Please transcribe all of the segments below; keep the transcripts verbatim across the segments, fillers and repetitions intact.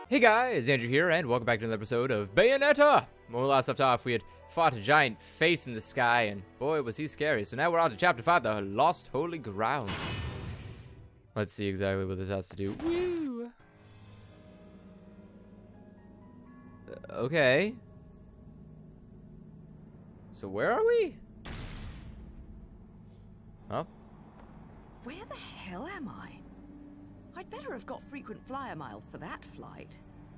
Hey guys, Andrew here, and welcome back to another episode of Bayonetta! When we last left off, we had fought a giant face in the sky, and boy, was he scary. So now we're on to Chapter five, the Lost Holy Grounds. Let's see exactly what this has to do. Woo! Uh, okay. So where are we? Oh. Where the hell am I? I'd better have got frequent flyer miles for that flight.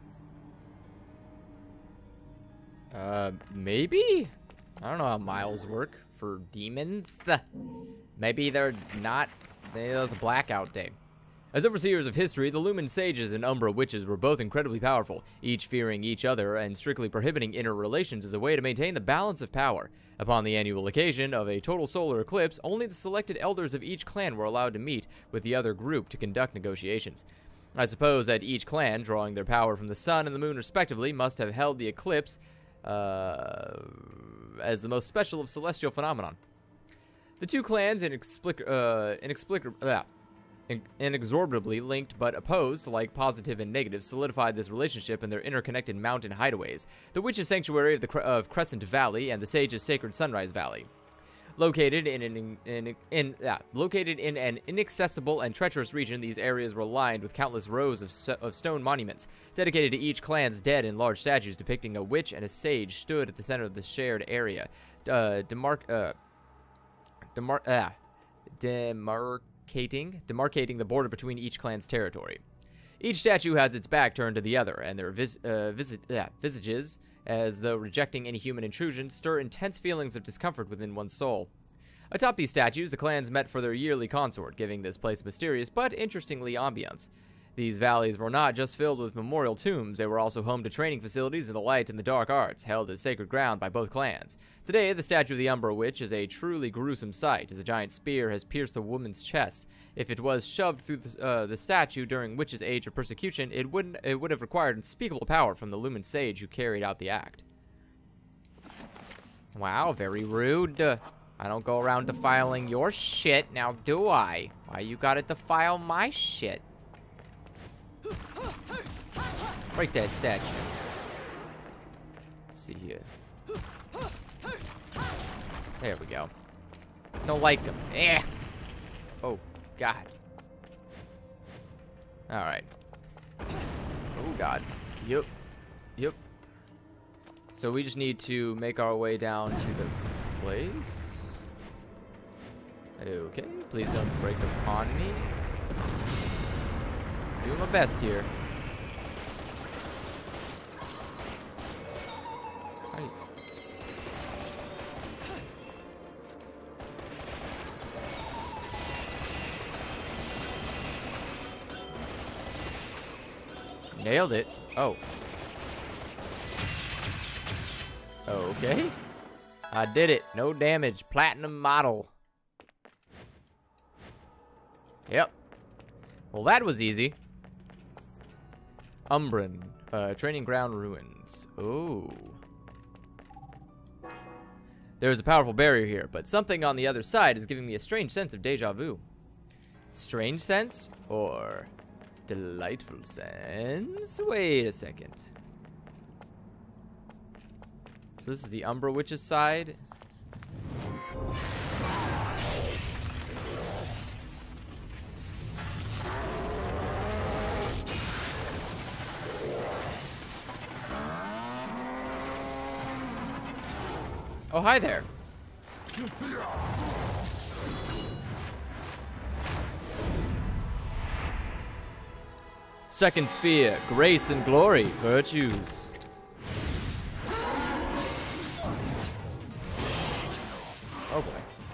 Uh, maybe? I don't know how miles work for demons. Maybe they're not. Maybe that was a blackout day. As overseers of history, the Lumen Sages and Umbra Witches were both incredibly powerful, each fearing each other and strictly prohibiting interrelations as a way to maintain the balance of power. Upon the annual occasion of a total solar eclipse, only the selected elders of each clan were allowed to meet with the other group to conduct negotiations. I suppose that each clan, drawing their power from the sun and the moon respectively, must have held the eclipse uh, as the most special of celestial phenomenon. The two clans, inexplic uh, inexplic uh, inexorably linked but opposed, like positive and negative, solidified this relationship in their interconnected mountain hideaways, the Witches' Sanctuary of the Cre of Crescent Valley and the Sages' Sacred Sunrise Valley. Located in an in, in uh, located in an inaccessible and treacherous region, these areas were lined with countless rows of, so of stone monuments dedicated to each clan's dead, and large statues depicting a witch and a sage stood at the center of the shared area, uh, demarc uh, demar uh, demarc. demarcating the border between each clan's territory. Each statue has its back turned to the other, and their vis uh, visit uh, visages, as though rejecting any human intrusion, stir intense feelings of discomfort within one's soul. Atop these statues, the clans met for their yearly consort, giving this place mysterious but interestingly ambience. These valleys were not just filled with memorial tombs, they were also home to training facilities in the light and the dark arts, held as sacred ground by both clans. Today, the statue of the Umbra Witch is a truly gruesome sight, as a giant spear has pierced the woman's chest. If it was shoved through the, uh, the statue during Witch's age of persecution, it, wouldn't, it would have required unspeakable power from the Lumen Sage who carried out the act. Wow, very rude. Uh, I don't go around defiling your shit, now do I? Why you gotta defile my shit? Break that statue. Let's see here. There we go. Don't like him. Eh. Oh, God. Alright. Oh, God. Yep. Yep. So we just need to make our way down to the place. Okay. Please don't break upon me. Doing my best here. Hi. Nailed it. Oh. Okay. I did it. No damage. Platinum model. Yep. Well, that was easy. Umbran, uh, training ground ruins. Oh. There's a powerful barrier here, but something on the other side is giving me a strange sense of deja vu. Strange sense? Or delightful sense? Wait a second. So this is the Umbra Witch's side. Oh, hi there. Second sphere, grace and glory, virtues. Oh boy.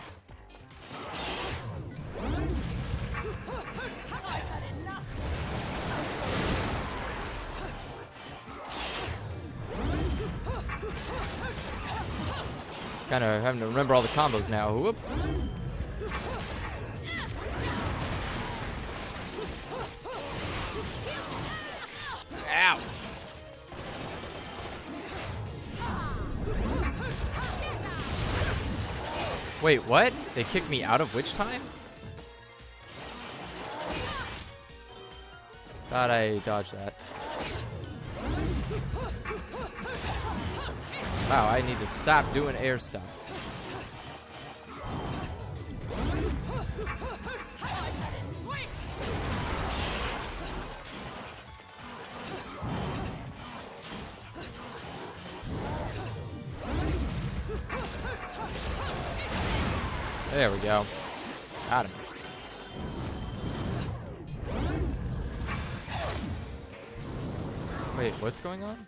Kind of having to remember all the combos now. Whoop. Ow. Wait, what? They kicked me out of which time? Thought I dodged that. Wow, I need to stop doing air stuff. There we go. Got him. Wait, what's going on?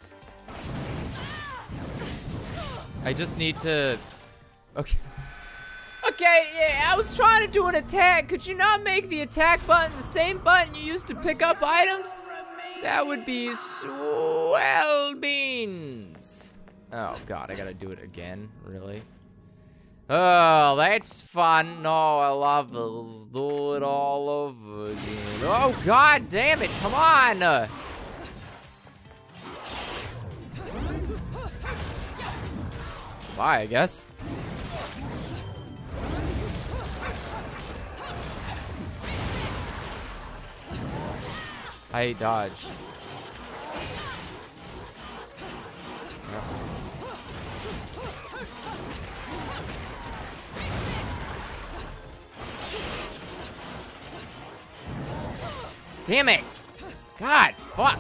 I just need to... Okay. Okay, yeah, I was trying to do an attack. Could you not make the attack button the same button you used to pick up items? That would be swell beans. Oh, God, I gotta do it again. Really? Oh, that's fun. No, I love this. Do it all over again. Oh, God damn it. Come on. Uh, Bye, I guess. I dodge. Yep. Damn it! God, fuck!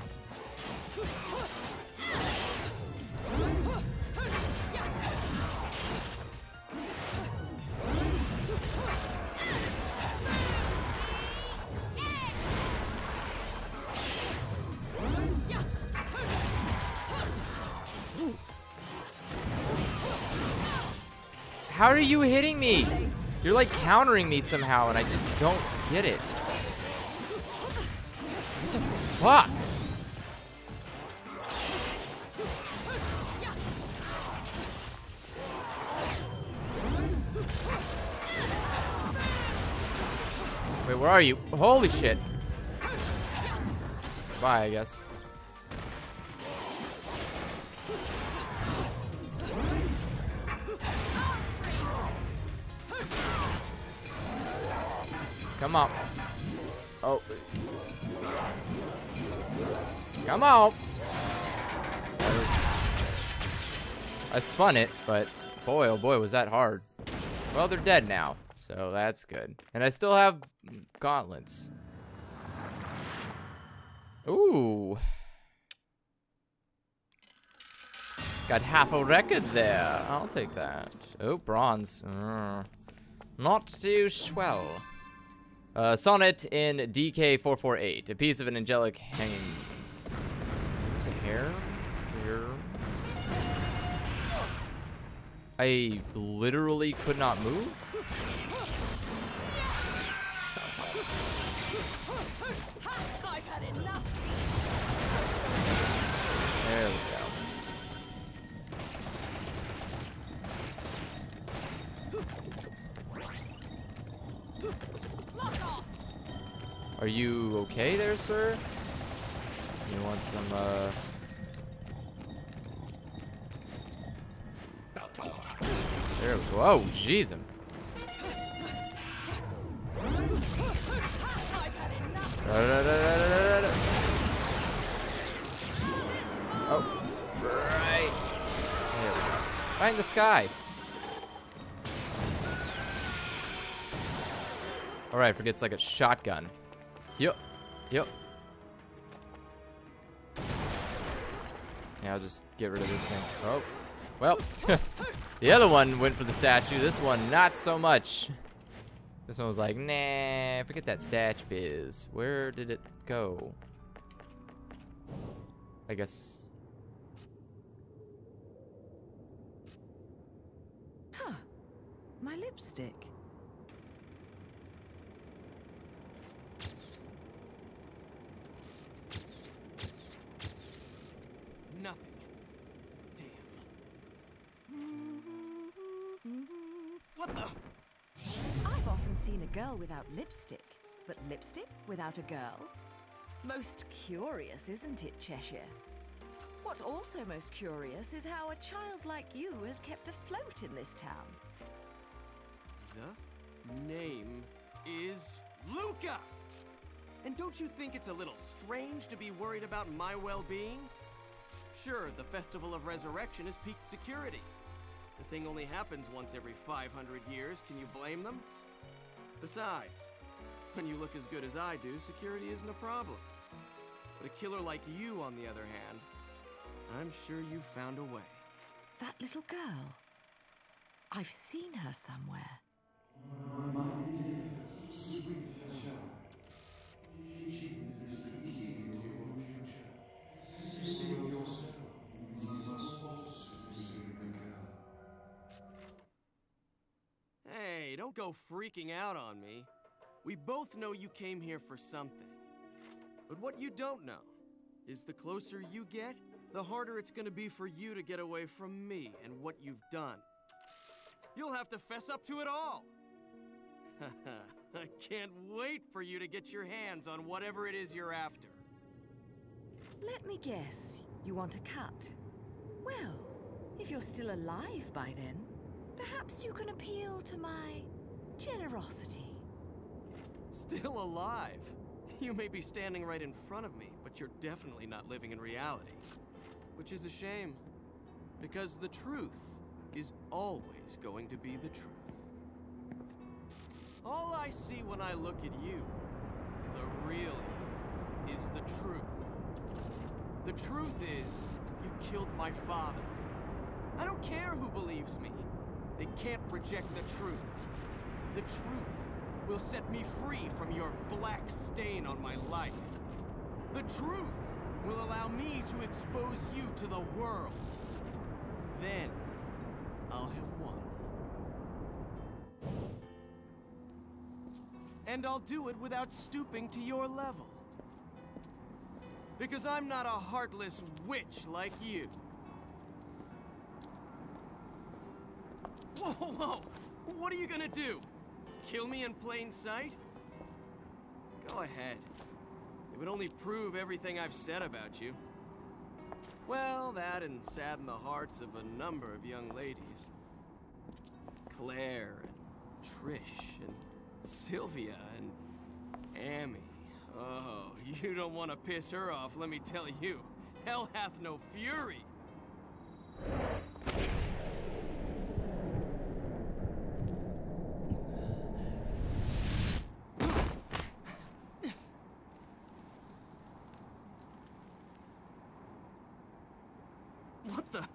How are you hitting me? You're like countering me somehow, and I just don't get it. What the fuck? Wait, where are you? Holy shit. Bye, I guess. Come on. Oh. Come on. That was... I spun it, but boy, oh boy, was that hard. Well, they're dead now, so that's good. And I still have gauntlets. Ooh. Got half a record there. I'll take that. Oh, bronze. Mm. Not too swell. Uh, sonnet in D K four four eight. A piece of an angelic hangs. There's a hair here. I literally could not move. I've had enough. There we go. Are you okay there, sir? You want some, uh... There we go. Oh, jeez. Oh, right. There we go. Right in the sky. Alright, forgets like a shotgun. Yup. Yup. Yeah, I'll just get rid of this thing. Oh. Well. The other one went for the statue. This one, not so much. This one was like, nah, forget that statue biz. Where did it go? I guess. Huh. My lipstick. Nothing. Damn. What the? I've often seen a girl without lipstick, but lipstick without a girl? Most curious, isn't it, Cheshire? What's also most curious is how a child like you has kept afloat in this town. The name is Luca! And don't you think it's a little strange to be worried about my well-being? Sure, the Festival of Resurrection is peak security. The thing only happens once every five hundred years, can you blame them? Besides, when you look as good as I do, security isn't a problem. But a killer like you, on the other hand, I'm sure you found a way. That little girl. I've seen her somewhere. My dear, sweet child, she is the key to your future. To save yourself, you must also save the girl. Hey, don't go freaking out on me. We both know you came here for something. But what you don't know is the closer you get, the harder it's gonna be for you to get away from me and what you've done. You'll have to fess up to it all. I can't wait for you to get your hands on whatever it is you're after. Let me guess, you want a cut? Well, if you're still alive by then, perhaps you can appeal to my generosity. Still alive? You may be standing right in front of me, but you're definitely not living in reality. Which is a shame, because the truth is always going to be the truth. All I see when I look at you, the real you, is the truth. The truth is, you killed my father. I don't care who believes me. They can't reject the truth. The truth will set me free from your black stain on my life. The truth will allow me to expose you to the world. Then, I'll have won. And I'll do it without stooping to your level. Because I'm not a heartless witch like you. Whoa, whoa, whoa! What are you gonna do? Kill me in plain sight? Go ahead. It would only prove everything I've said about you. Well, that and sadden the hearts of a number of young ladies. Claire and Trish and Sylvia and Amy. Oh, you don't want to piss her off, let me tell you. Hell hath no fury. What the?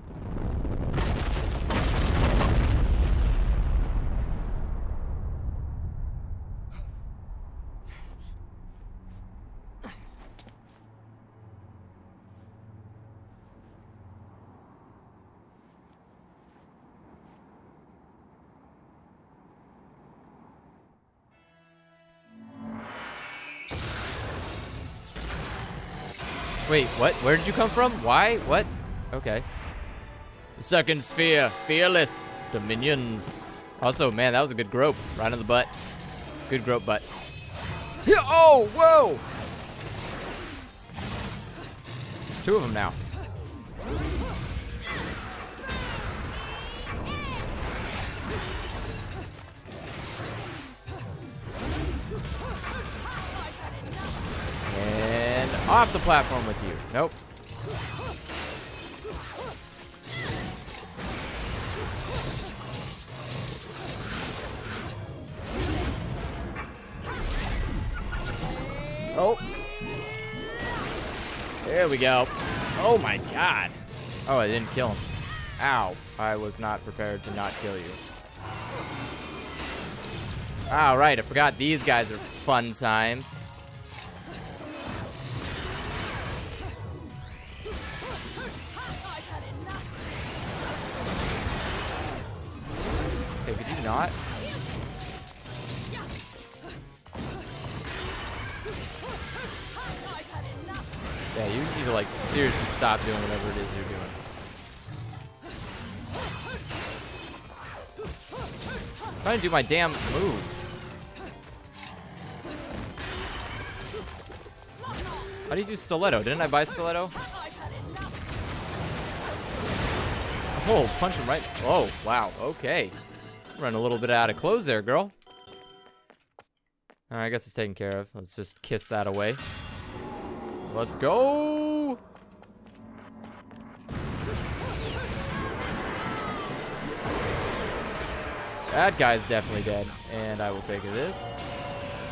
Wait, what? Where did you come from? Why? What? Okay. The second sphere, fearless dominions. Also, man, that was a good grope. Right on the butt. Good grope butt. Oh, whoa! There's two of them now. And off the platform with you. Nope. Oh. There we go. Oh my god. Oh, I didn't kill him. Ow. I was not prepared to not kill you. All right, I forgot these guys are fun times. Okay, could you not? Yeah, you need to like seriously stop doing whatever it is you're doing. I'm trying to do my damn move. How do you do stiletto? Didn't I buy stiletto? Oh, punch him right. Oh, wow. Okay. Run a little bit out of clothes there, girl. All right, I guess it's taken care of. Let's just kiss that away. Let's go. That guy's definitely dead. And I will take this.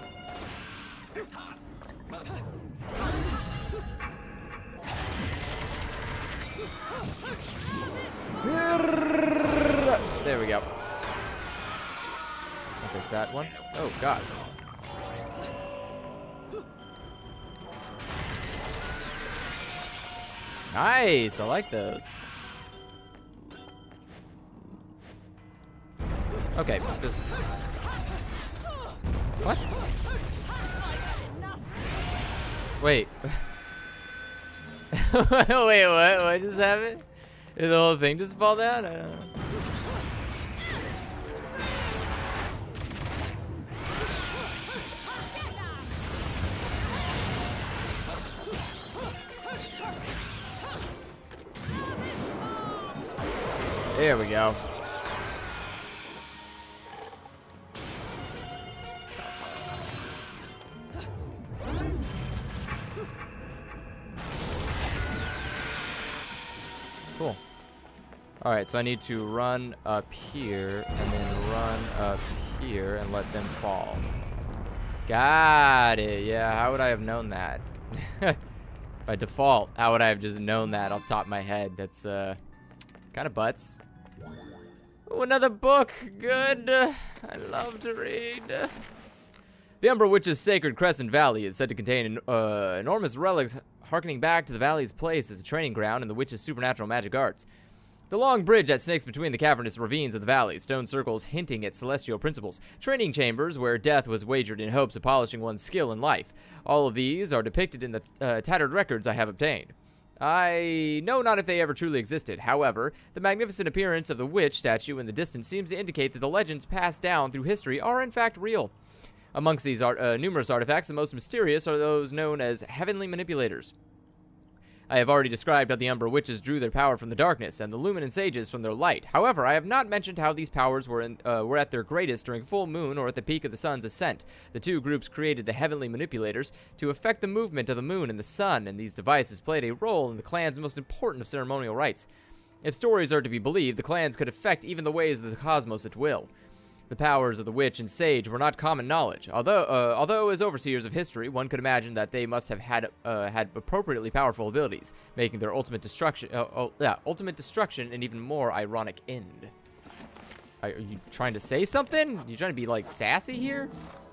There we go. I'll take that one. Oh, God. Nice. I like those. Okay, just... What? Wait. Wait, what? What just happened? Did the whole thing just fall down? I don't know. There we go. Cool. Alright, so I need to run up here and then run up here and let them fall. Got it. Yeah, how would I have known that? By default, how would I have just known that off the top of my head? That's uh kind of butts. Oh, another book. Good. I love to read. The Umbra Witch's sacred Crescent Valley is said to contain uh, enormous relics harkening back to the valley's place as a training ground in the witch's supernatural magic arts. The long bridge that snakes between the cavernous ravines of the valley, stone circles hinting at celestial principles, training chambers where death was wagered in hopes of polishing one's skill in life. All of these are depicted in the uh, tattered records I have obtained. I know not if they ever truly existed. However, the magnificent appearance of the witch statue in the distance seems to indicate that the legends passed down through history are in fact real. Amongst these art, uh, numerous artifacts, the most mysterious are those known as heavenly manipulators. I have already described how the Umbra Witches drew their power from the darkness and the Luminant Sages from their light. However, I have not mentioned how these powers were, in, uh, were at their greatest during full moon or at the peak of the sun's ascent. The two groups created the heavenly manipulators to affect the movement of the moon and the sun, and these devices played a role in the clan's most important of ceremonial rites. If stories are to be believed, the clans could affect even the ways of the cosmos at will. The powers of the witch and sage were not common knowledge. Although, uh, although as overseers of history, one could imagine that they must have had uh, had appropriately powerful abilities, making their ultimate destruction, uh, uh, yeah, ultimate destruction an even more ironic end. Are you trying to say something? You trying to be like sassy here?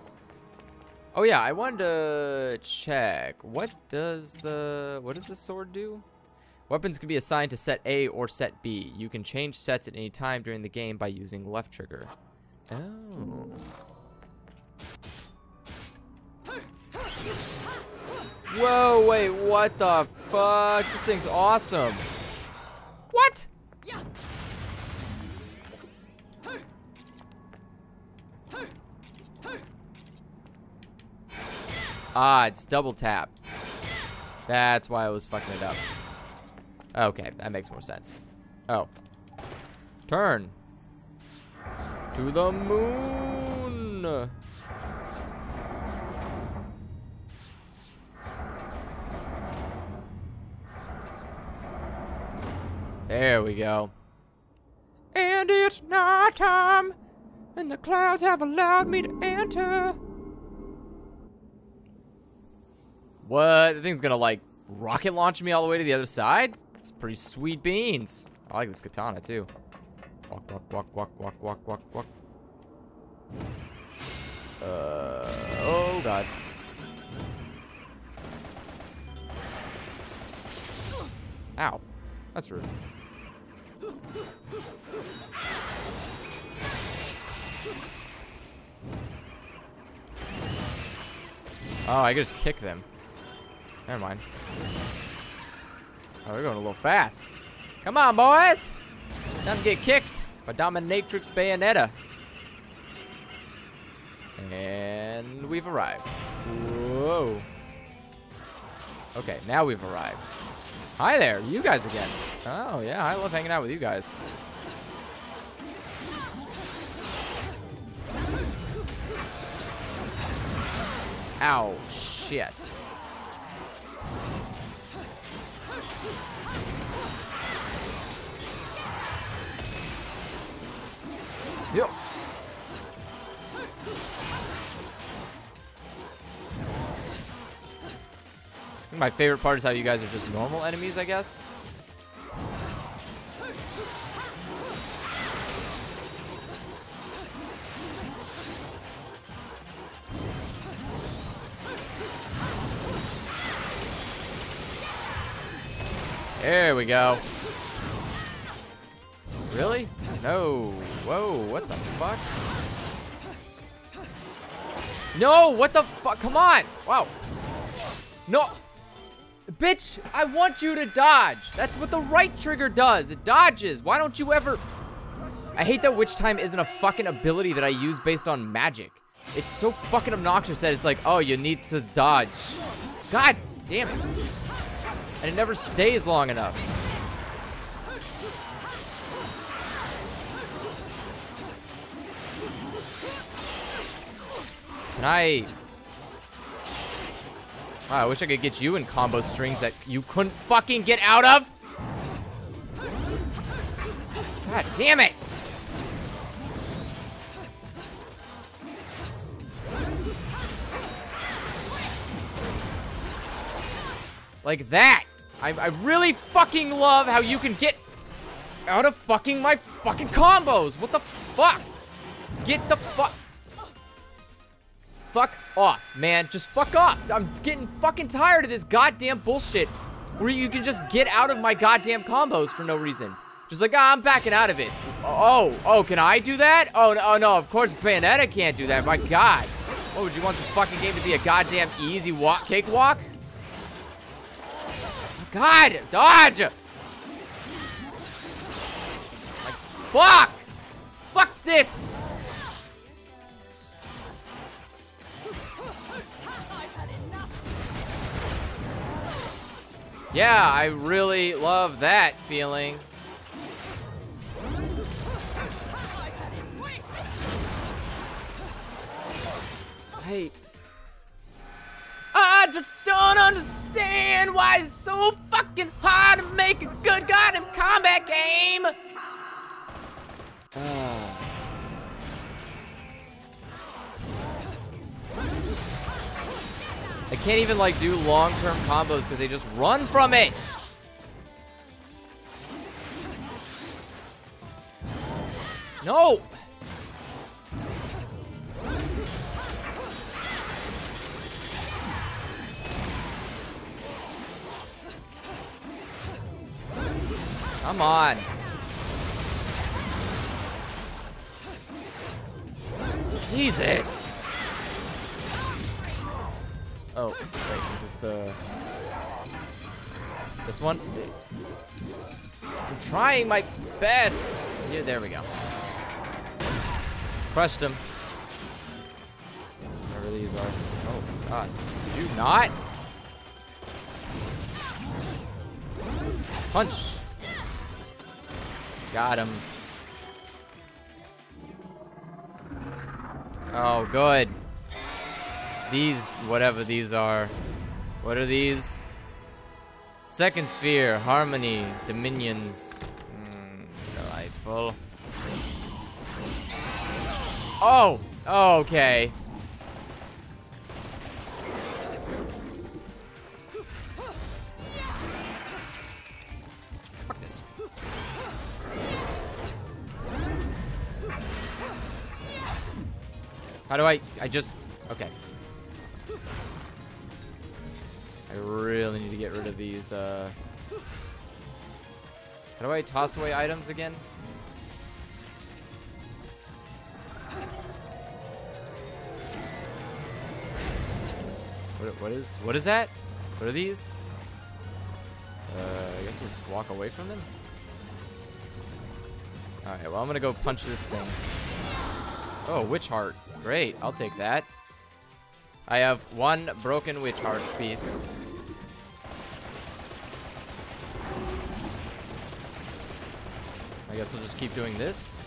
Oh yeah, I wanted to check. What does the what does the sword do? Weapons can be assigned to set A or set B. You can change sets at any time during the game by using left trigger. Oh. Whoa, wait, what the fuck? This thing's awesome. What? Ah, it's double tap. That's why I was fucking it up. Okay, that makes more sense. Oh. Turn. To the moon. There we go. And it's night time, and the clouds have allowed me to enter. What? The thing's gonna like rocket launch me all the way to the other side? It's pretty sweet beans. I like this katana too. Walk, walk, walk, walk, walk, walk, walk, walk. Uh, oh god. Ow. That's rude. Oh, I can just kick them. Never mind. Oh, they're going a little fast. Come on, boys! Time to get kicked by Dominatrix Bayonetta. And we've arrived. Whoa. Okay, now we've arrived. Hi there, you guys again. Oh, yeah, I love hanging out with you guys. Ow, shit. Yo. My favorite part is how you guys are just normal enemies, I guess. There we go. Really? No. Whoa, what the fuck? No, what the fuck? Come on. Wow. No. Bitch, I want you to dodge. That's what the right trigger does. It dodges. Why don't you ever... I hate that witch time isn't a fucking ability that I use based on magic. It's so fucking obnoxious that it's like, oh, you need to dodge. God damn it. And it never stays long enough. Can I... Wow, I wish I could get you in combo strings that you couldn't fucking get out of. God damn it. Like that. I, I really fucking love how you can get out of fucking my fucking combos. What the fuck? Get the fuck... Fuck off, man. Just fuck off. I'm getting fucking tired of this goddamn bullshit where you can just get out of my goddamn combos for no reason. Just like, ah, I'm backing out of it. Oh, oh, can I do that? Oh, no, oh, no, of course Bayonetta can't do that. My God. What, would you want this fucking game to be a goddamn easy walk, cakewalk? God, dodge! Like, fuck! Fuck this! Yeah, I really love that feeling. Hey. I just don't understand why it's so fucking hard to make a good goddamn combat game. Uh. I can't even like do long-term combos because they just run from it. No. Come on. Jesus. Oh, wait, is this the... This one? I'm trying my best. Yeah, there we go. Crushed him. Whatever these are. Oh, God. Did you not? Punch. Got him. Oh, good. These, whatever these are. What are these? Second sphere, harmony, dominions. Mm, delightful. Oh! Oh, okay. Fuck this. How do I, I just, okay. I really need to get rid of these, uh... How do I toss away items again? What, what is, what is that? What are these? Uh, I guess just walk away from them? Alright, well I'm gonna go punch this thing. Oh, witch heart. Great, I'll take that. I have one broken witch heart piece. I guess I'll just keep doing this.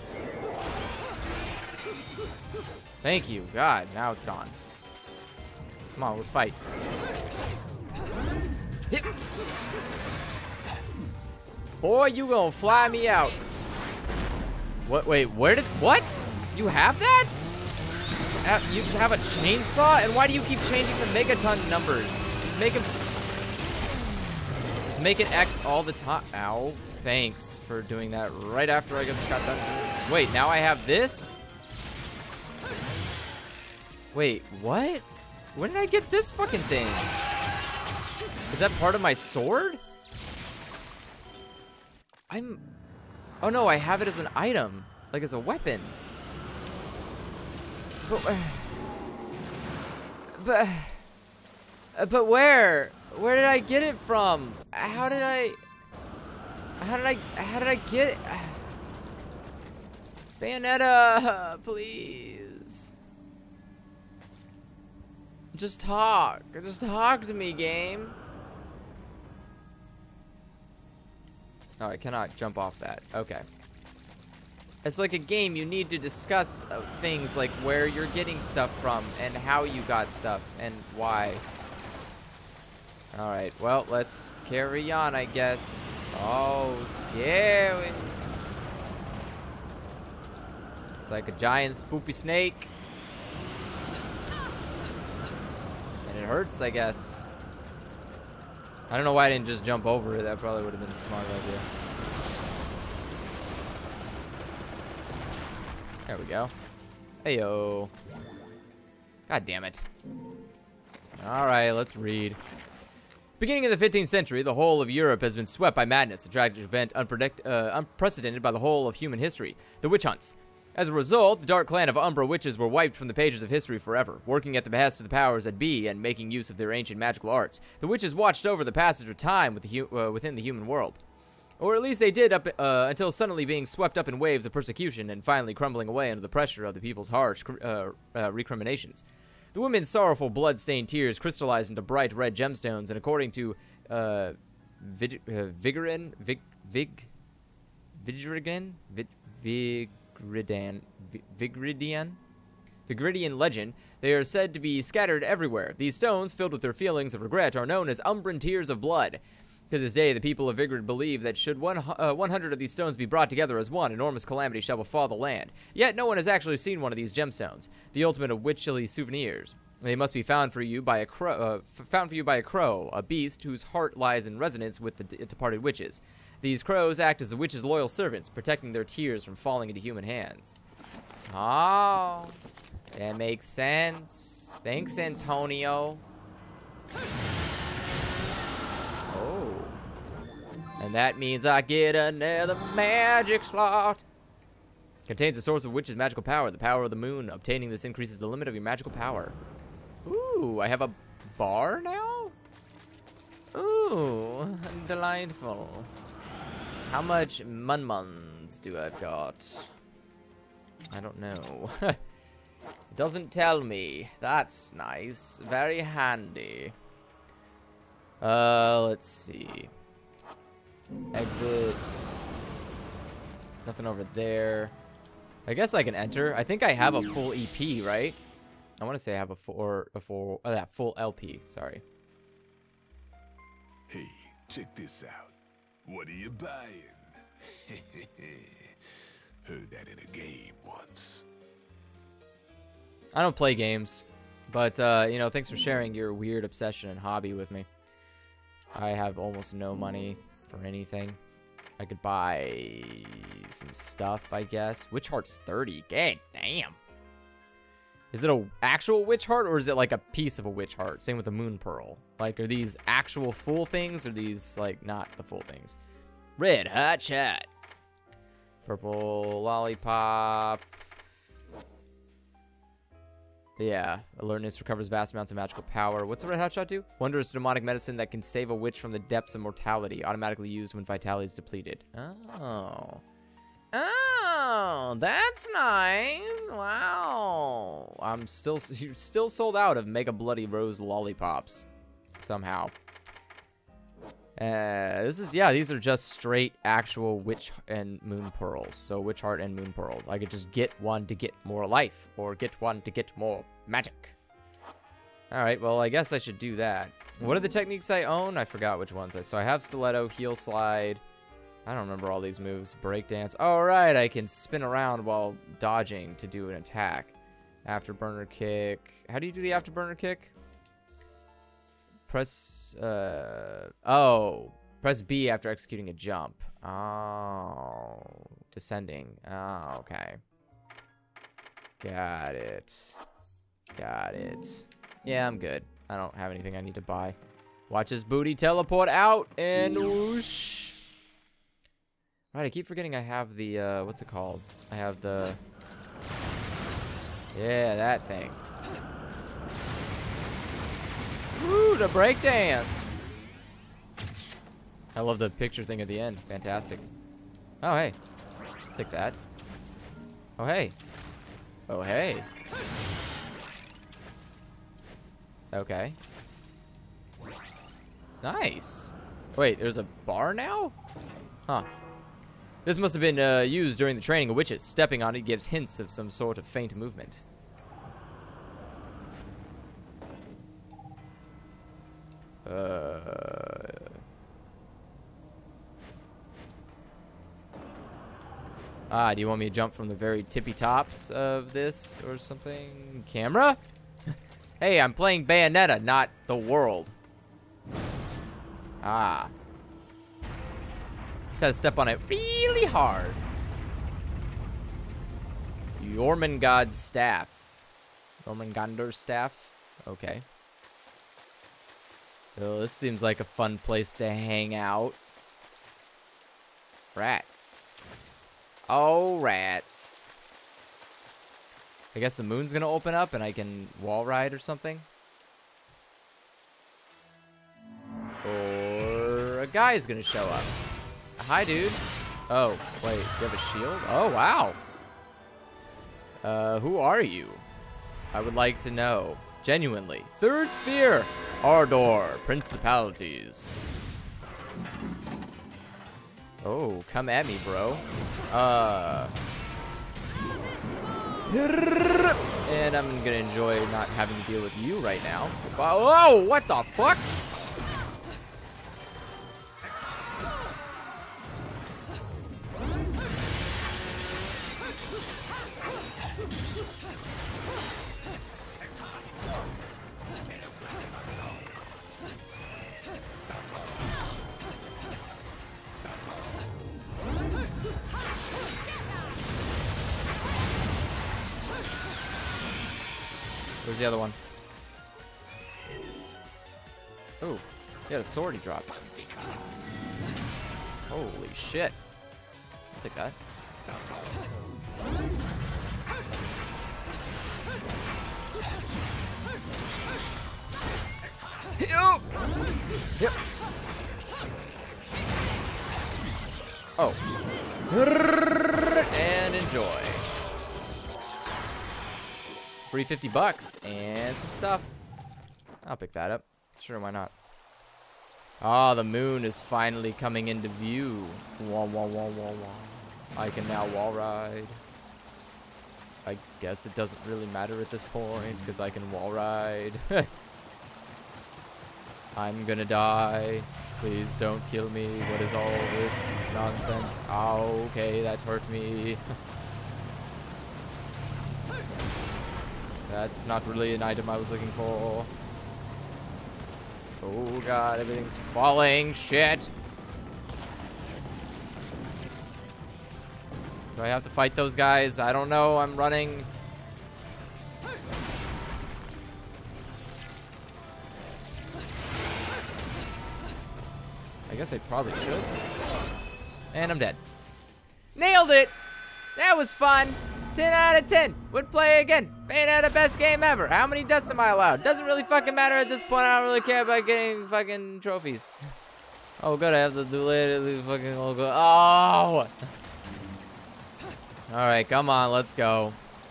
Thank you, God, now it's gone. Come on, let's fight. Hit. Boy, you gonna fly me out. What, wait, where did, what? You have that? You just have, you just have a chainsaw? And why do you keep changing the megaton numbers? Just make them... Just make it X all the time. Ow. Thanks for doing that right after I just got done. Wait, now I have this? Wait, what? When did I get this fucking thing? Is that part of my sword? I'm... Oh no, I have it as an item. Like as a weapon. But... Uh, but... Uh, but where? Where did I get it from? How did I... How did I... How did I get it? Bayonetta, please. Just talk. Just talk to me, game. Oh, I cannot jump off that. Okay. It's like a game. You need to discuss uh, things like where you're getting stuff from and how you got stuff and why. Alright, well, let's carry on, I guess. Oh, scary. It's like a giant spoopy snake. And it hurts, I guess. I don't know why I didn't just jump over it. That probably would have been a smart idea. There we go. Heyo. God damn it. Alright, let's read. Beginning in the fifteenth century, the whole of Europe has been swept by madness, a tragic event unpredict uh, unprecedented by the whole of human history, the witch hunts. As a result, the dark clan of Umbra witches were wiped from the pages of history forever, working at the behest of the powers that be and making use of their ancient magical arts. The witches watched over the passage of time with the hu uh, within the human world. Or at least they did up uh, until suddenly being swept up in waves of persecution and finally crumbling away under the pressure of the people's harsh uh, uh, recriminations. The women's sorrowful blood-stained tears crystallized into bright red gemstones, and according to uh, Vid uh, Vigorin, Vig, Vig, Vigrigan, Vig, Vigridan, Vigridian, Vigridian legend, they are said to be scattered everywhere. These stones, filled with their feelings of regret, are known as Umbran tears of blood. To this day, the people of Vigrid believe that should one, uh, one hundred of these stones be brought together as one, enormous calamity shall befall the land. Yet no one has actually seen one of these gemstones, the ultimate of witchly souvenirs. They must be found for you by a crow, uh, found for you by a crow, a beast whose heart lies in resonance with the d departed witches. These crows act as the witches' loyal servants, protecting their tears from falling into human hands. Oh, that makes sense. Thanks, Antonio. Oh. And that means I get another magic slot. Contains a source of witch's magical power, the power of the moon. Obtaining this increases the limit of your magical power. Ooh, I have a bar now? Ooh, delightful. How much mun-muns do I've got? I don't know. It doesn't tell me. That's nice. Very handy. Uh, let's see. Exit. Nothing over there. I guess I can enter. I think I have a full E P, right? I want to say I have a full, a full, oh yeah, full L P. Sorry. Hey, check this out. What are you buying? Heard that in a game once. I don't play games, but uh, you know, thanks for sharing your weird obsession and hobby with me. I have almost no money for anything. I could buy some stuff, I guess. Witch Heart's thirty. God damn. Is it a actual witch heart, or is it like a piece of a witch heart? Same with the moon pearl. Like, are these actual full things, or are these like not the full things? Red hot shot. Purple lollipop. Yeah, alertness recovers vast amounts of magical power. What's a red hot shot do? Wondrous demonic medicine that can save a witch from the depths of mortality. Automatically used when vitality is depleted. Oh. Oh, that's nice. Wow. I'm still still sold out of Mega Bloody Rose lollipops. Somehow. Uh, this is, yeah, these are just straight actual witch and moon pearls. So witch heart and moon pearl. I could just get one to get more life, or get one to get more magic. Alright, well, I guess I should do that. What are the techniques I own? I forgot which ones I, so I have stiletto, heel slide, I don't remember all these moves. Breakdance. Oh, right. I can spin around while dodging to do an attack. Afterburner kick. How do you do the afterburner kick? Press, uh, oh, press B after executing a jump. Oh, descending. Oh, okay. Got it. Got it. Yeah, I'm good. I don't have anything I need to buy. Watch his booty teleport out and whoosh. Right, I keep forgetting I have the, uh, what's it called? I have the, yeah, that thing. Woo, the breakdance. I love the picture thing at the end. Fantastic. Oh, hey. I'll take that. Oh, hey. Oh, hey. Okay. Nice. Wait, there's a bar now? Huh. This must have been uh, used during the training of witches. Stepping on it gives hints of some sort of faint movement. Uh... Ah, do you want me to jump from the very tippy tops of this or something? Camera? Hey, I'm playing Bayonetta, not the world. Ah. Just had to step on it really hard. Jormungandr's staff. Jormungandr's staff? Okay. Well, this seems like a fun place to hang out. Rats. Oh, rats. I guess the moon's gonna open up and I can wall ride or something. Or a guy's gonna show up. Hi, dude. Oh, wait, you have a shield? Oh, wow. Uh, who are you? I would like to know. Genuinely. Third sphere. Ardor. Principalities. Oh, come at me, bro. Uh. And I'm gonna enjoy not having to deal with you right now. Oh, what the fuck? Where's the other one? Oh, he had a sword he dropped. Holy shit. I'll take that. Yep. Oh. And enjoy. Free fifty bucks and some stuff. I'll pick that up. Sure, why not? Ah, oh, the moon is finally coming into view. Wah, wah, wah, wah, wah. I can now wall ride. I guess it doesn't really matter at this point because I can wall ride. I'm gonna die. Please don't kill me. What is all this nonsense? Oh, okay, that hurt me. That's not really an item I was looking for. Oh god, everything's falling. Shit. Do I have to fight those guys? I don't know. I'm running. I guess I probably should. And I'm dead. Nailed it! That was fun! ten out of ten. Would play again. Bayonetta, best game ever. How many deaths am I allowed? Doesn't really fucking matter at this point. I don't really care about getting fucking trophies. Oh, good. I have to delete the fucking logo. Oh! Alright, come on. Let's go.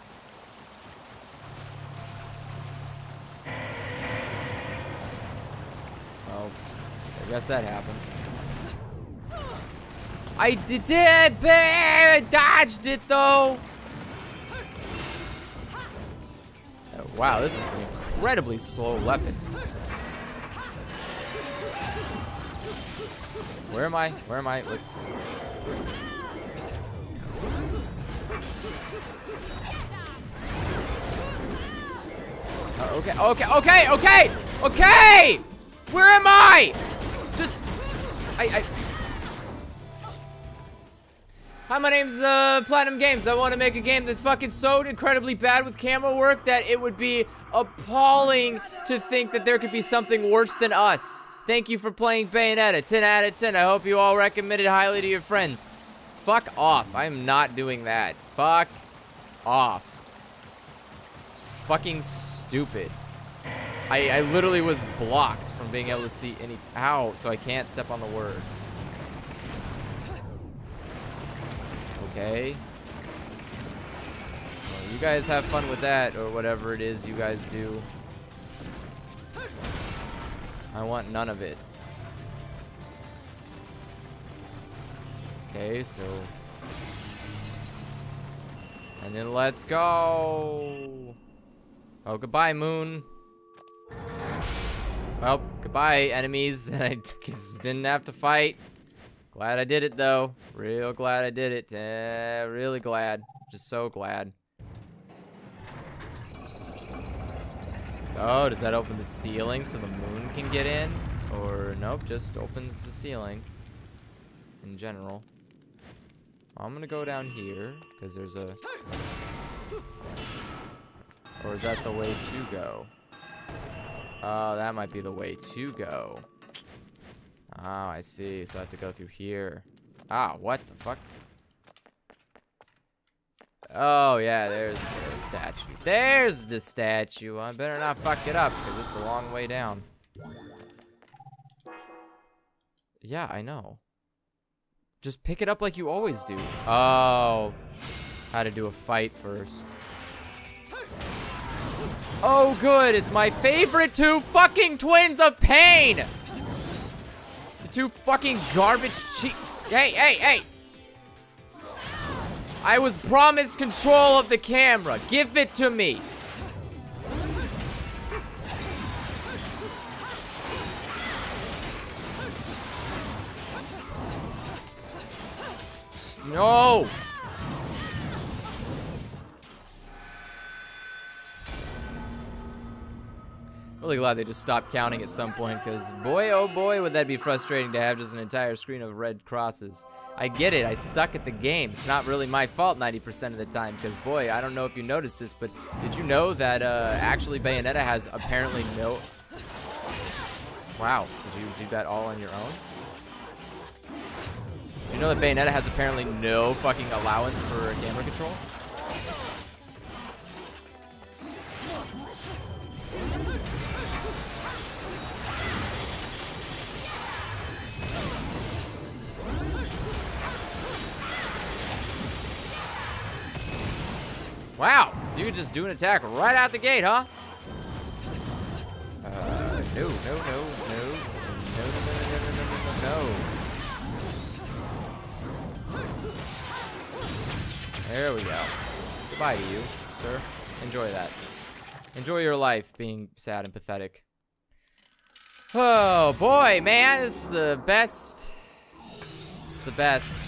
Oh, I guess that happened. I did it, babe! I dodged it, though! Oh, wow, this is an incredibly slow weapon. Where am I? Where am I? Let's... Uh, okay, okay, okay, okay, okay! Where am I? Just, I, I. Hi, my name's uh, PlatinumGames. I want to make a game that's fucking so incredibly bad with camera work that it would be appalling to think that there could be something worse than us. Thank you for playing Bayonetta. ten out of ten. I hope you all recommend it highly to your friends. Fuck off. I am not doing that. Fuck off. It's fucking stupid. I, I literally was blocked from being able to see any... Ow, so I can't step on the words. Okay. Well, you guys have fun with that, or whatever it is you guys do. I want none of it. Okay, so... And then let's go! Oh, goodbye, Moon. Well, goodbye, enemies. I just didn't have to fight. Glad I did it, though. Real glad I did it. Uh, really glad. Just so glad. Oh, does that open the ceiling so the moon can get in? Or, nope, just opens the ceiling. In general. I'm gonna go down here, because there's a... Or is that the way to go? Oh, that might be the way to go. Oh, I see. So I have to go through here. Ah, what the fuck? Oh, yeah, there's the statue. There's the statue. I better not fuck it up, because it's a long way down. Yeah, I know. Just pick it up like you always do. Oh. How to do a fight first. Oh, good. It's my favorite two fucking twins of pain. The two fucking garbage cheat. Hey, hey, hey. I was promised control of the camera. Give it to me. No. Really glad they just stopped counting at some point, because boy, oh boy, would that be frustrating to have just an entire screen of red crosses. I get it, I suck at the game. It's not really my fault ninety percent of the time, because boy, I don't know if you noticed this, but did you know that uh, actually Bayonetta has apparently no... Wow, did you do that all on your own? Did you know that Bayonetta has apparently no fucking allowance for camera control? Wow, you can just do an attack right out the gate, huh? Uh, no, no, no, no, no, no, no, no, no, no, no, no. There we go. Goodbye to you, sir. Enjoy that. Enjoy your life being sad and pathetic. Oh, boy, man, this is the best. It's the best.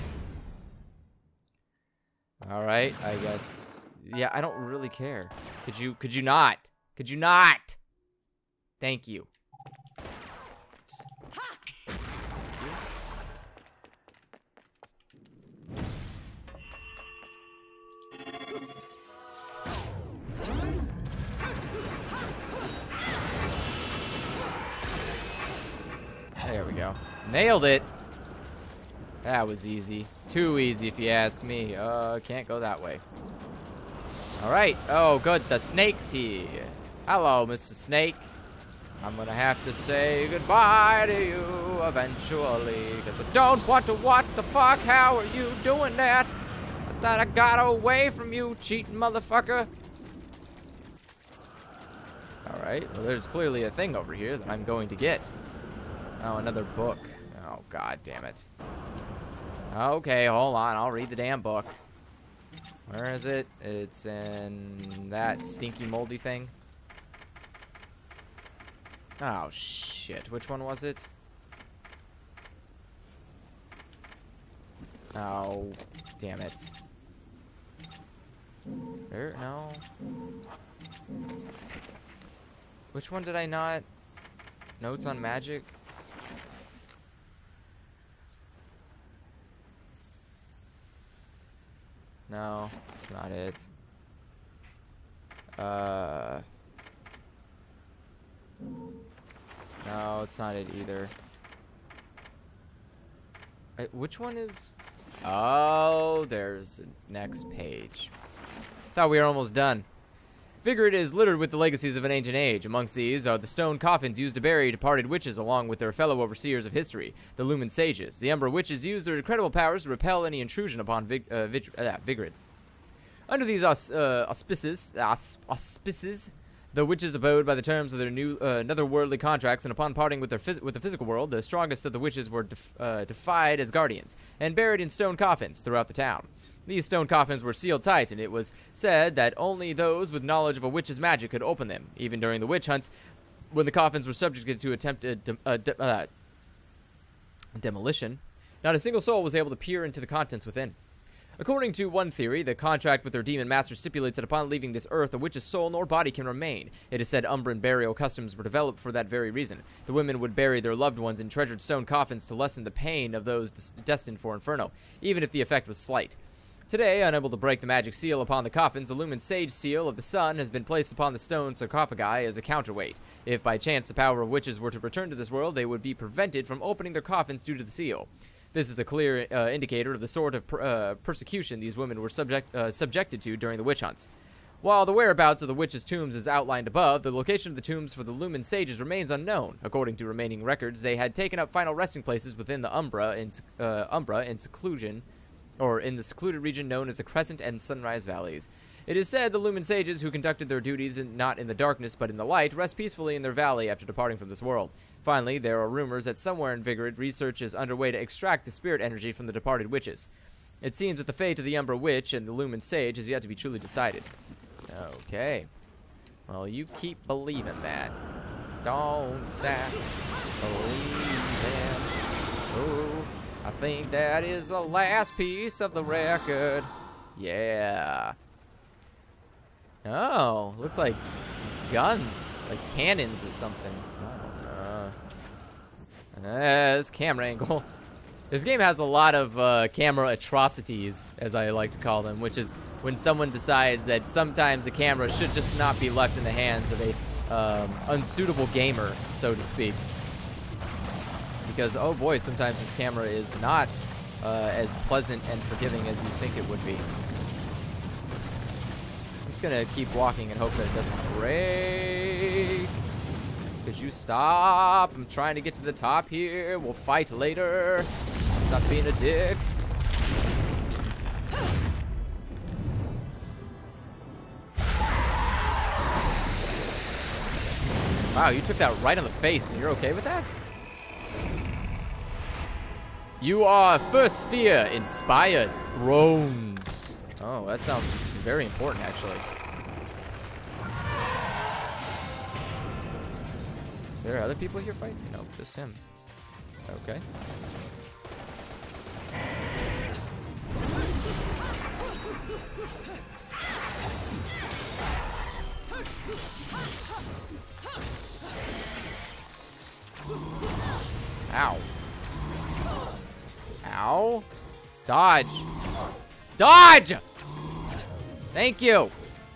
All right, I guess. Yeah, I don't really care. Could you, could you not? Could you not? Thank you. Just, thank you. There we go. Nailed it. That was easy. Too easy if you ask me. Uh, can't go that way. Alright. Oh, good. The snake's here. Hello, Mister Snake. I'm gonna have to say goodbye to you eventually, because I don't want to. What the fuck? How are you doing that? I thought I got away from you, cheating motherfucker. Alright. Well, there's clearly a thing over here that I'm going to get. Oh, another book. Oh, god damn it. Okay, hold on. I'll read the damn book. Where is it? It's in that stinky moldy thing. Oh, shit. Which one was it? Oh, damn it. There, no. Which one did I not? Notes on magic? No, it's not it. Uh. No, it's not it either. Uh, which one is? Oh, there's the next page. Thought we were almost done. Vigrid is littered with the legacies of an ancient age. Amongst these are the stone coffins used to bury departed witches along with their fellow overseers of history, the Lumen Sages. The Umbra witches use their incredible powers to repel any intrusion upon Vig uh, Vig uh, Vigrid. Under these aus uh, auspices, aus auspices, the witches abode by the terms of their new uh, netherworldly contracts, and upon parting with, their phys with the physical world, the strongest of the witches were def uh, defied as guardians and buried in stone coffins throughout the town. These stone coffins were sealed tight, and it was said that only those with knowledge of a witch's magic could open them. Even during the witch hunts, when the coffins were subjected to attempted de uh, de uh, demolition, not a single soul was able to peer into the contents within. According to one theory, the contract with their demon master stipulates that upon leaving this earth, a witch's soul nor body can remain. It is said Umbran burial customs were developed for that very reason. The women would bury their loved ones in treasured stone coffins to lessen the pain of those des destined for Inferno, even if the effect was slight. Today, unable to break the magic seal upon the coffins, the Lumen Sage seal of the sun has been placed upon the stone sarcophagi as a counterweight. If by chance the power of witches were to return to this world, they would be prevented from opening their coffins due to the seal. This is a clear uh, indicator of the sort of per uh, persecution these women were subject uh, subjected to during the witch hunts. While the whereabouts of the witches' tombs is outlined above, the location of the tombs for the Lumen Sages remains unknown. According to remaining records, they had taken up final resting places within the Umbra in, uh, Umbra in seclusion, or in the secluded region known as the Crescent and Sunrise Valleys. It is said the Lumen Sages, who conducted their duties in, not in the darkness but in the light, rest peacefully in their valley after departing from this world. Finally, there are rumors that somewhere in Vigrid, research is underway to extract the spirit energy from the departed witches. It seems that the fate of the Umbra Witch and the Lumen Sage is yet to be truly decided. Okay. Well, you keep believing that. Don't stop believing. Oh, I think that is the last piece of the record. Yeah. Oh, looks like guns, like cannons or something. I don't know. Uh, this camera angle. This game has a lot of uh, camera atrocities, as I like to call them, which is when someone decides that sometimes the camera should just not be left in the hands of a um, unsuitable gamer, so to speak. Because, oh boy, sometimes this camera is not uh, as pleasant and forgiving as you think it would be. I'm just gonna keep walking and hope that it doesn't break. Could you stop? I'm trying to get to the top here. We'll fight later. Stop being a dick. Wow, you took that right on the face, and you're okay with that? You are first sphere inspired thrones. Oh, that sounds very important, actually. There are other people here fighting? No, just him. Okay. Ow. Ow. Dodge. Dodge! Thank you.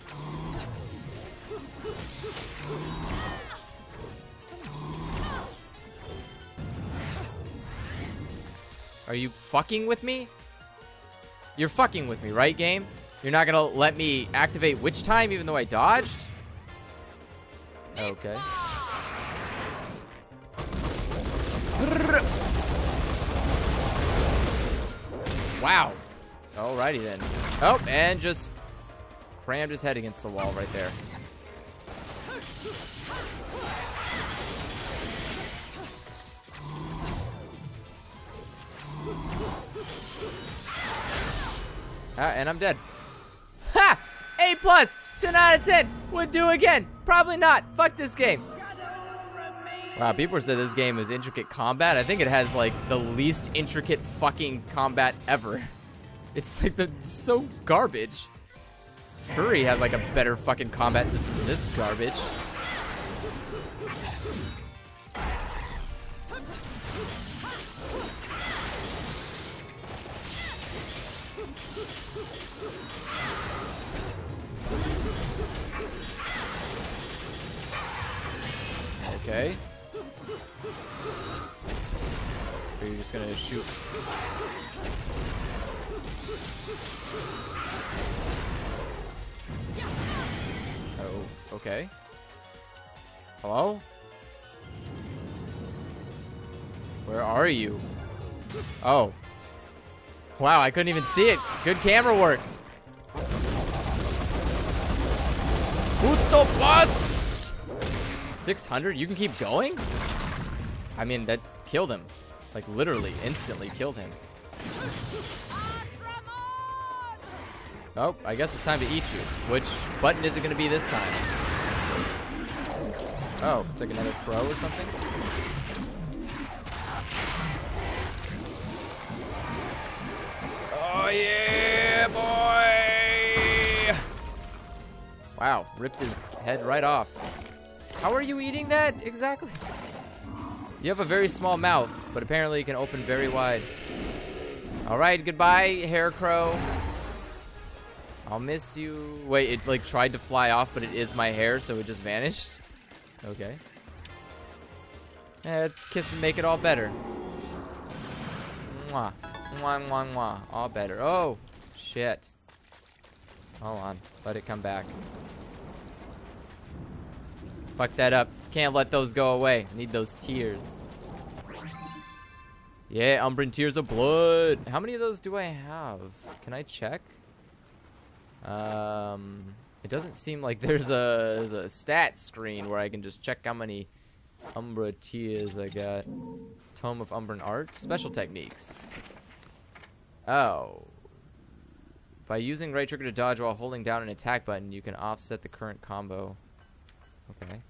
Are you fucking with me? You're fucking with me, right, game? You're not gonna let me activate witch time even though I dodged? Okay. Wow. Alrighty then. Oh, and just crammed his head against the wall right there. Ah, and I'm dead. Ha! A plus! ten out of ten! Would do again! Probably not. Fuck this game. Wow, people said this game is intricate combat. I think it has like the least intricate fucking combat ever. It's like the so garbage. Furry had like a better fucking combat system than this garbage. Okay. Or you're just gonna shoot. Oh, okay. Hello? Where are you? Oh. Wow, I couldn't even see it. Good camera work. Puto bust! six hundred? You can keep going? I mean, that killed him. Like, literally, instantly killed him. Oh, I guess it's time to eat you. Which button is it going to be this time? Oh, it's like another crow or something? Oh, yeah, boy! Wow, ripped his head right off. How are you eating that exactly? You have a very small mouth, but apparently you can open very wide. All right, goodbye, hair crow. I'll miss you. Wait, it like tried to fly off, but it is my hair, so it just vanished. Okay. Yeah, let's kiss and make it all better. Mwah. Mwah, mwah, mwah. All better. Oh, shit. Hold on. Let it come back. Fuck that up. Can't let those go away. Need those tears. Yeah, Umbran tears of blood. How many of those do I have? Can I check? Um, it doesn't seem like there's a, there's a stat screen where I can just check how many Umbra tears I got. Tome of Umbran Art. Special techniques. Oh. By using right trigger to dodge while holding down an attack button, you can offset the current combo. Okay.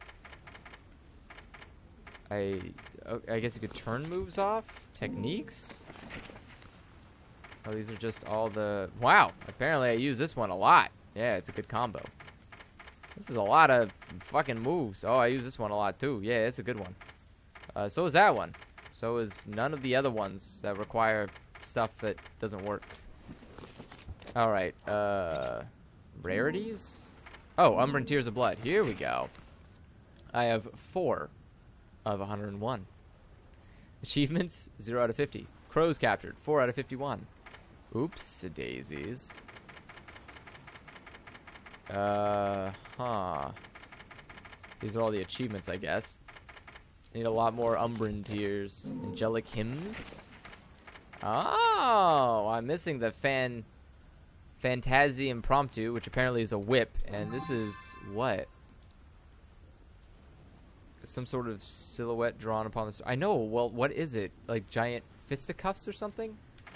I I guess you could turn moves off? Techniques? Oh, these are just all the... Wow! Apparently I use this one a lot. Yeah, it's a good combo. This is a lot of fucking moves. Oh, I use this one a lot too. Yeah, it's a good one. Uh, so is that one. So is none of the other ones that require stuff that doesn't work. Alright, uh... rarities? Oh, Umbran Tears of Blood. Here we go. I have four of one hundred one. Achievements, zero out of fifty. Crows captured, four out of fifty-one. Oops, daisies. Uh, huh. These are all the achievements, I guess. Need a lot more Umbran tears. Angelic hymns. Oh, I'm missing the fan... Fantasy Impromptu, which apparently is a whip. And this is what? Some sort of silhouette drawn upon the... I know, well, what is it? Like giant fisticuffs or something?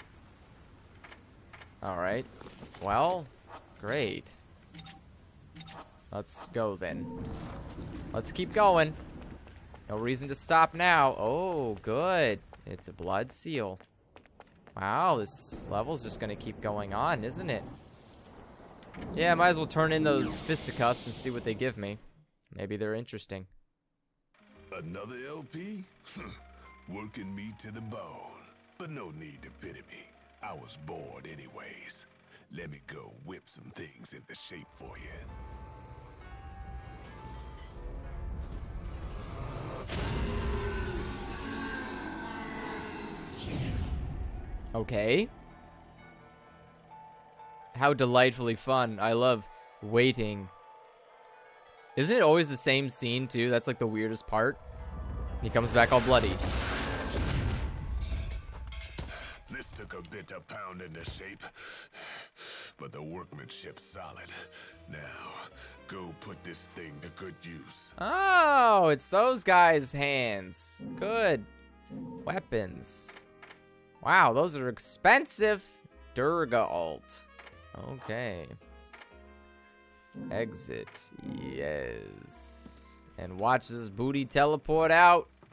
Alright. Well, great. Let's go then. Let's keep going. No reason to stop now. Oh, good. It's a blood seal. Wow, this level's just gonna keep going on, isn't it? Yeah, might as well turn in those fisticuffs and see what they give me. Maybe they're interesting. Another L P? Working me to the bone. But no need to pity me. I was bored anyways. Let me go whip some things into shape for you. Okay. How delightfully fun. I love waiting. Isn't it always the same scene, too? That's like the weirdest part. He comes back all bloody. This took a bit of pounding to shape, but the workmanship's solid. Now, go put this thing to good use. Oh, it's those guys' hands. Good. Weapons. Wow, those are expensive. Durga alt. Okay. Exit. Yes. And watch this booty teleport out.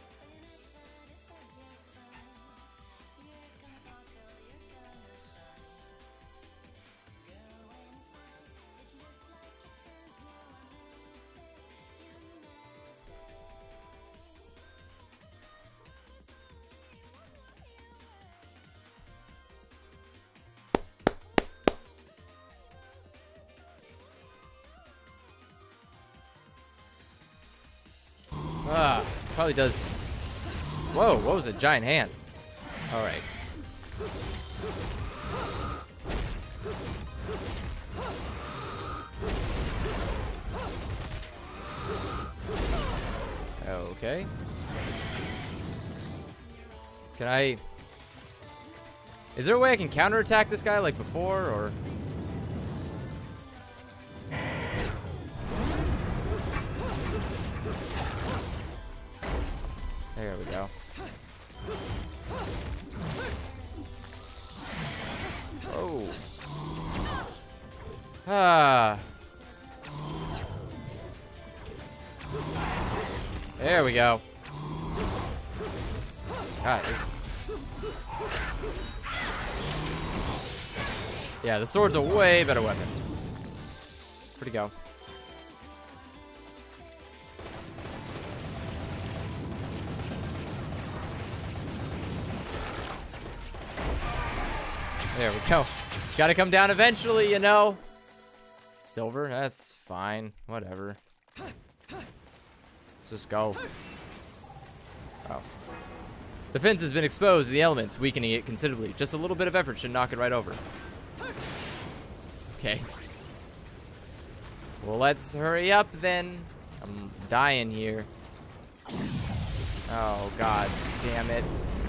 Ah, probably does. Whoa, what was a giant hand? All right. Okay. Can I... Is there a way I can counterattack this guy like before, or... There we go. Oh. Ah. There we go. God, this is... Yeah, the sword's a way better weapon. Where'd he go? There we go. Gotta come down eventually, you know. Silver, that's fine. Whatever. Let's just go. Oh. The fence has been exposed to the elements, weakening it considerably. Just a little bit of effort should knock it right over. Okay. Well, let's hurry up then. I'm dying here. Oh, God damn it.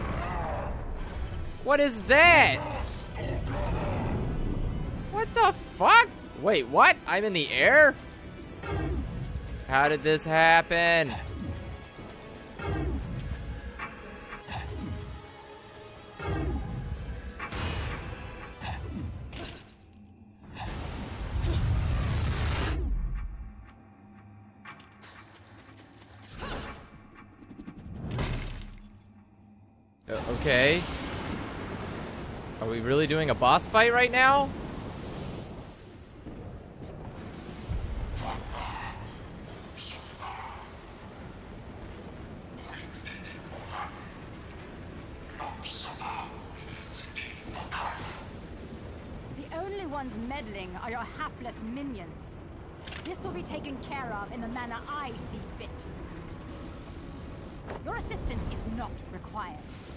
What is that? What the fuck? Wait, what? I'm in the air? How did this happen? Uh, okay. Are we really doing a boss fight right now? The only ones meddling are your hapless minions. This will be taken care of in the manner I see fit. Your assistance is not required.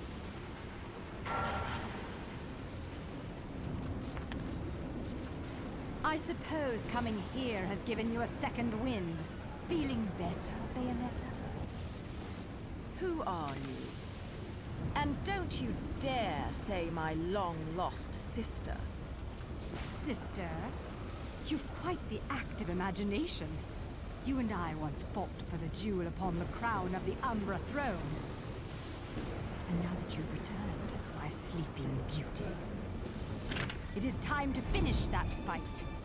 I suppose coming here has given you a second wind. Feeling better, Bayonetta? Who are you? And don't you dare say my long-lost sister. Sister, you've quite the active imagination. You and I once fought for the jewel upon the crown of the Umbra throne. And now that you've returned, my sleeping beauty, it is time to finish that fight.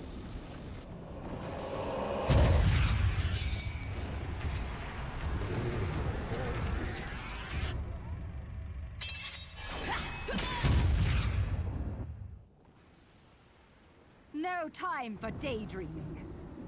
No time for daydreaming.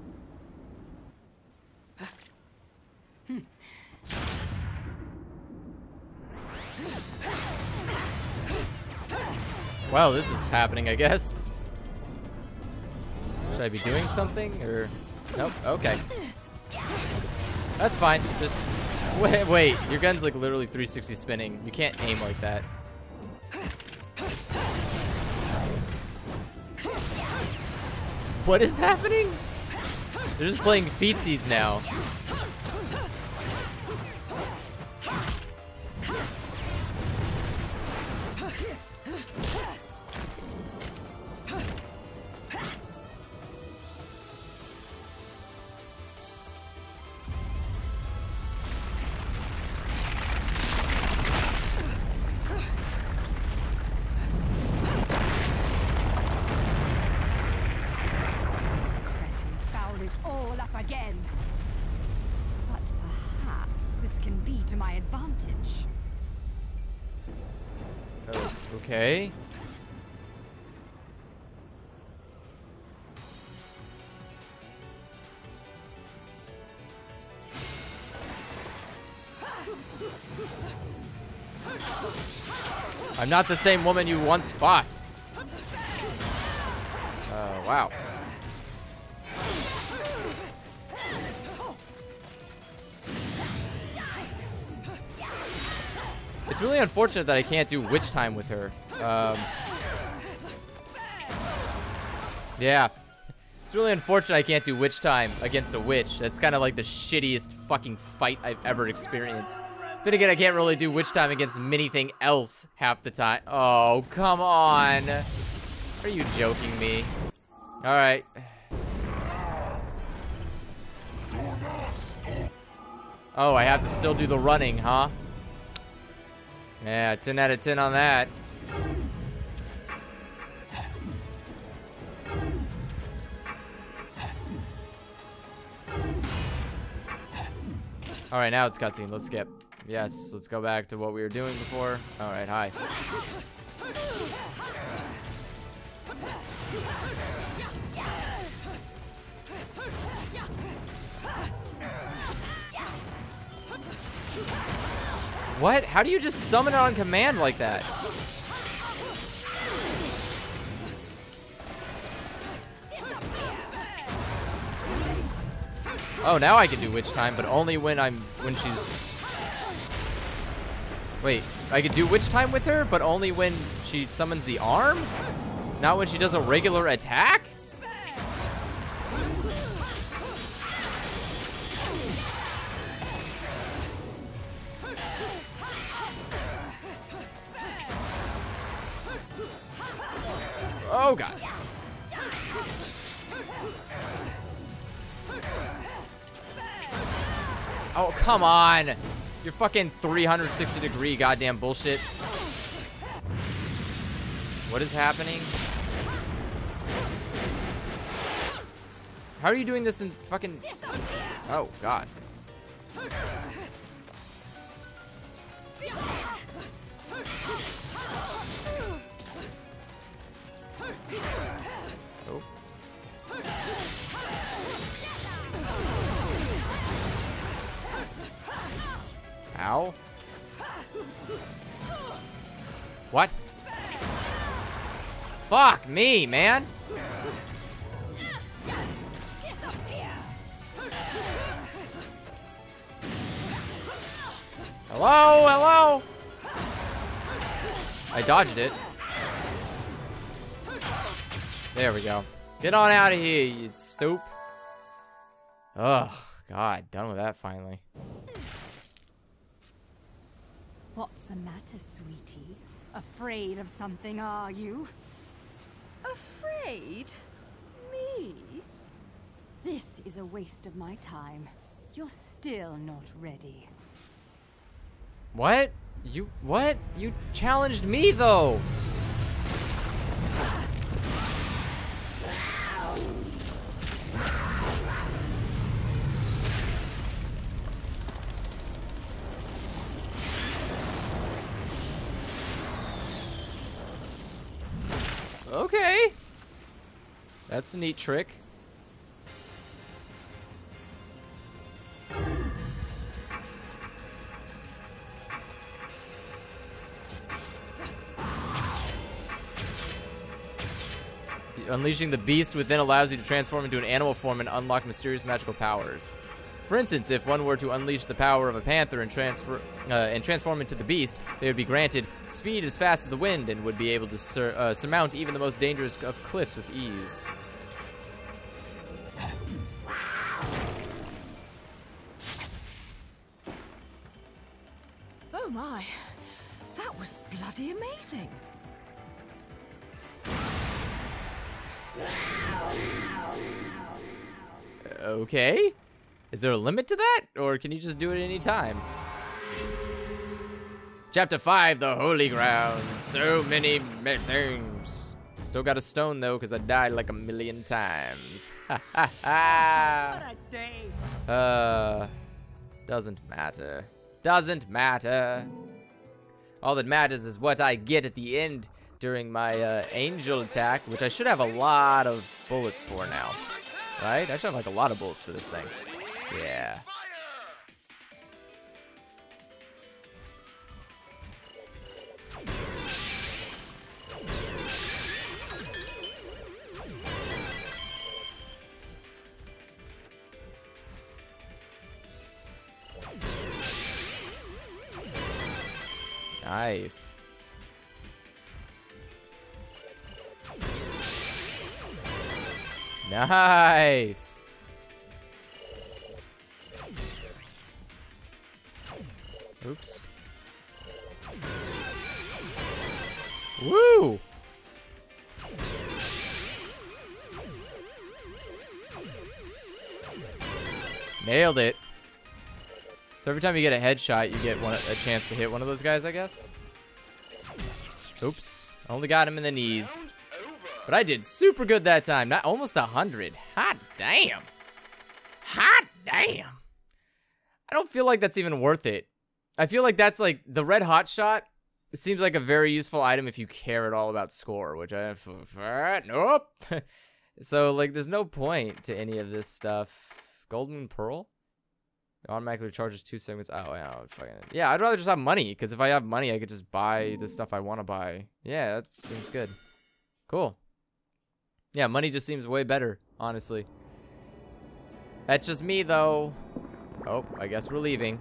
Well, this is happening, I guess. Should I be doing something, or... Nope, okay. That's fine, just... Wait, wait, your gun's like literally three sixty spinning. You can't aim like that. What is happening? They're just playing feetsies now. Again. But perhaps this can be to my advantage. Oh, okay. I'm not the same woman you once fought. Oh, wow. It's really unfortunate that I can't do witch time with her. Um, yeah. It's really unfortunate I can't do witch time against a witch. That's kind of like the shittiest fucking fight I've ever experienced. Then again, I can't really do witch time against anything else half the time. Oh, come on. Are you joking me? All right. Oh, I have to still do the running, huh? Yeah, ten out of ten on that. All right, now it's cutscene. Let's skip. Yes, let's go back to what we were doing before. All right, hi. What? How do you just summon it on command like that? Oh, now I can do witch time, but only when I'm when she's. Wait, I could do witch time with her, but only when she summons the arm? Not when she does a regular attack? Oh god. Oh, come on. You're fucking three hundred sixty degree goddamn bullshit. What is happening? How are you doing this in fucking... Oh, God. Oh. Ow. What? Fuck me, man. Hello, hello. I dodged it. There we go. Get on out of here, you stoop. Ugh, God, done with that finally. What's the matter, sweetie? Afraid of something, are you? Afraid? Me? This is a waste of my time. You're still not ready. What? You, what? You challenged me, though. Okay. That's a neat trick. Unleashing the beast within allows you to transform into an animal form and unlock mysterious magical powers. For instance, if one were to unleash the power of a panther and transfer uh, and transform into the beast, they would be granted speed as fast as the wind and would be able to sur uh, surmount even the most dangerous of cliffs with ease. Oh my, that was bloody amazing. Okay. Is there a limit to that? Or can you just do it any time? Chapter five, the Holy Ground. So many ma things. Still got a stone, though, because I died like a million times. Ha ha ha. What a day. Uh, doesn't matter. Doesn't matter. All that matters is what I get at the end during my uh, angel attack, which I should have a lot of bullets for now. Right? I should have like a lot of bullets for this thing. Yeah. Nice. Nice. Oops. Woo! Nailed it. So every time you get a headshot, you get one, a chance to hit one of those guys, I guess. Oops. Only got him in the knees. But I did super good that time. Not almost a hundred. Hot damn. Hot damn. I don't feel like that's even worth it. I feel like that's like the red hot shot. It seems like a very useful item if you care at all about score, which I have. Nope. So like, there's no point to any of this stuff. Golden Pearl automatically recharges two segments. Oh yeah, fucking yeah. I'd rather just have money, because if I have money, I could just buy the stuff I want to buy. Yeah, that seems good. Cool. Yeah, money just seems way better, honestly. That's just me, though. Oh, I guess we're leaving.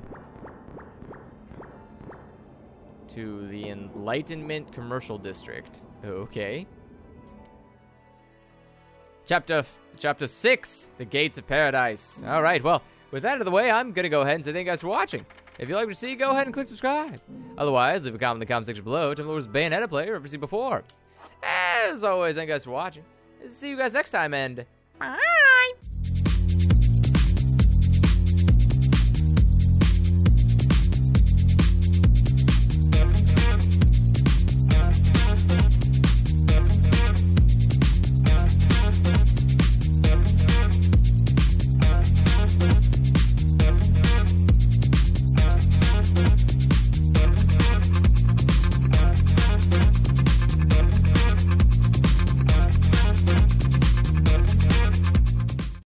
To the Enlightenment Commercial District. Okay. Chapter, chapter six, The Gates of Paradise. All right, well, with that out of the way, I'm going to go ahead and say thank you guys for watching. If you like what you see, go ahead and click subscribe. Otherwise, leave a comment in the comment section below. Tell me what Bayonetta player you've ever seen before. As always, thank you guys for watching. See you guys next time, and...